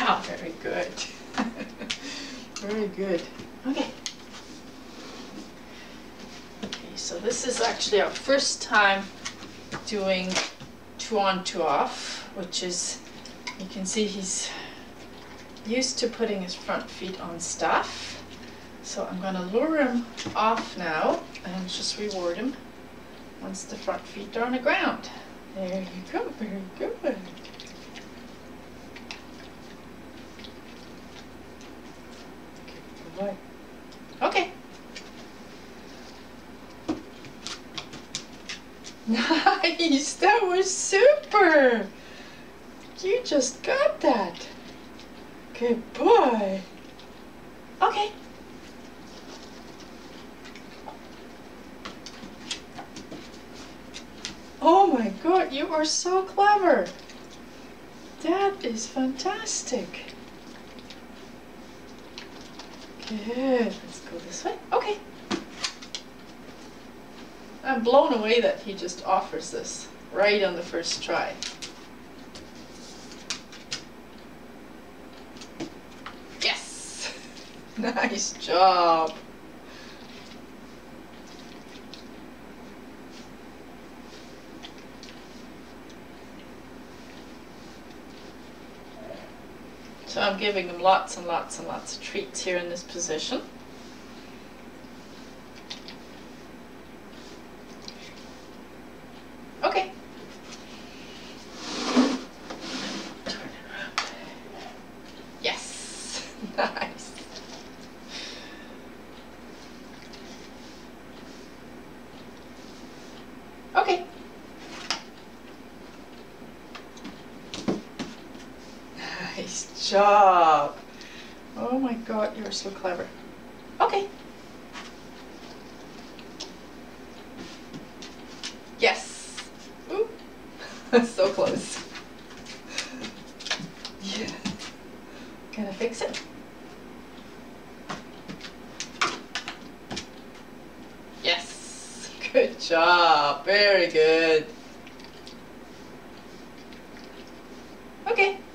Ah, very good. Very good. Okay. Okay, so this is actually our first time doing 2on2off, which is, you can see he's used to putting his front feet on stuff. So I'm going to lure him off now and just reward him once the front feet are on the ground. There you go, very good. Good boy. Okay. Nice, that was super. You just got that. Good boy. Okay. Oh my God, you are so clever. That is fantastic. Good. Let's go this way. Okay. I'm blown away that he just offers this right on the first try. Yes! Nice job. So I'm giving him lots and lots and lots of treats here in this position. Okay. Turn it around. Yes. Nice. Okay. Nice job. Oh my God, you're so clever. Okay. Yes. Ooh. So close. Yeah. Can I fix it? Yes. Good job. Very good. Okay.